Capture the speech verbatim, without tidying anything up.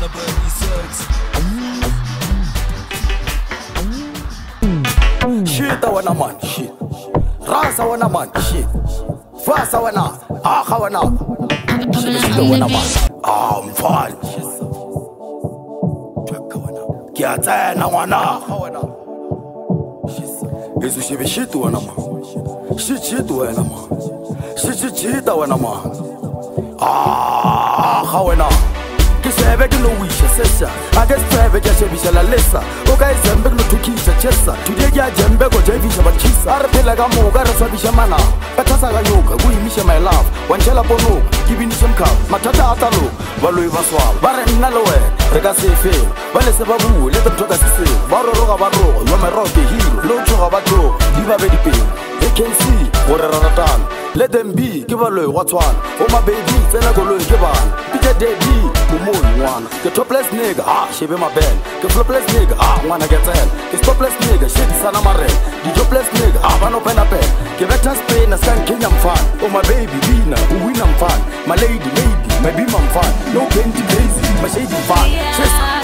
the Bernie search. Shit, I wanna man, shit. Ras, I wanna man, shit. Fast, I wanna, ah, I wanna. Shit, shit, I wanna man. Ah, I'm fine. Kiata, I wanna. Is you shit, shit, I wanna man. Shit, shit, I wanna man. Shit, shit, shit, I wanna man. Ah, I wanna. Kisebe kino wisha sesa Akesebe kya shebisha la lesa Oka izembe kino tukisha chesa Tudye kya jembe ko jevisha bakisa Arapela kamo gara swabisha mana Katasa kayoka kuimisha my love Wanchela pono kibinisha mkaw Matata atalo Waloi baswal Bare nalowe Reka sefe Wale sebabu Leta mtoka sisi Baro roga baro Yome roke hero Locho gabato Diva bedi pain They can see Ore raratan Let them be Give a loy what's one Oh my baby Fena go loy give on Pija daddy Mumu one The topless nigga Ah shebe my band The flopless nigga Ah wanna get ten The stopless nigga Shit sana mare The jobless nigga Ah wanna open a pen Give it a spin A scan Kenya fan Oh my baby Bina Who win I'm fan My lady lady My beam I'm fan No plenty lazy My shady fan Chase